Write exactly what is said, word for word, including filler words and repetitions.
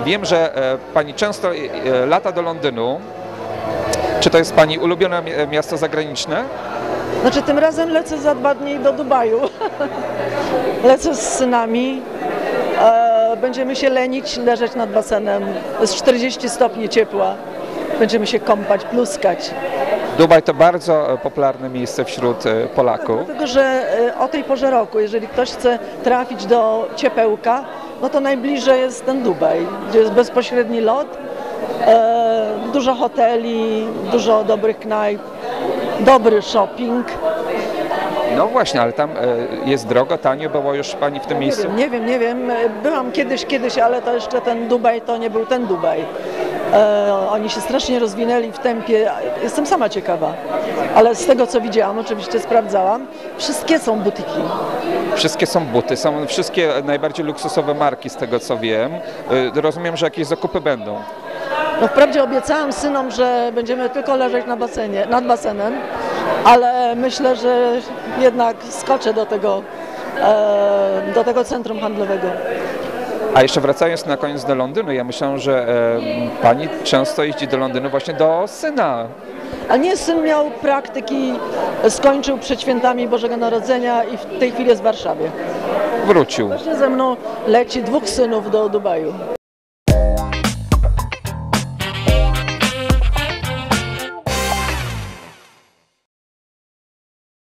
Wiem, że e, Pani często e, lata do Londynu. Czy to jest Pani ulubione mi- miasto zagraniczne? Znaczy tym razem lecę za dwa dni do Dubaju. Lecę z synami. E, będziemy się lenić, leżeć nad basenem. Jest czterdzieści stopni ciepła. Będziemy się kąpać, pluskać. Dubaj to bardzo e, popularne miejsce wśród e, Polaków. Dlatego, że e, o tej porze roku, jeżeli ktoś chce trafić do ciepełka, no to najbliżej jest ten Dubaj, gdzie jest bezpośredni lot, e, dużo hoteli, dużo dobrych knajp, dobry shopping. No właśnie, ale tam e, jest drogo, tanio, było już Pani w tym Nie miejscu? wiem, nie wiem, nie wiem. Byłam kiedyś, kiedyś, ale to jeszcze ten Dubaj to nie był ten Dubaj. E, oni się strasznie rozwinęli w tempie. Jestem sama ciekawa, ale z tego co widziałam, oczywiście sprawdzałam, wszystkie są butiki. Wszystkie są buty, są wszystkie najbardziej luksusowe marki z tego co wiem. E, Rozumiem, że jakieś zakupy będą. No wprawdzie obiecałam synom, że będziemy tylko leżeć na basenie, nad basenem, ale myślę, że jednak skoczę do tego, e, do tego centrum handlowego. A jeszcze wracając na koniec do Londynu, ja myślę, że e, Pani często jeździ do Londynu właśnie do syna. A nie, syn miał praktyki, skończył przed świętami Bożego Narodzenia i w tej chwili jest w Warszawie. Wrócił. Właśnie ze mną leci dwóch synów do Dubaju.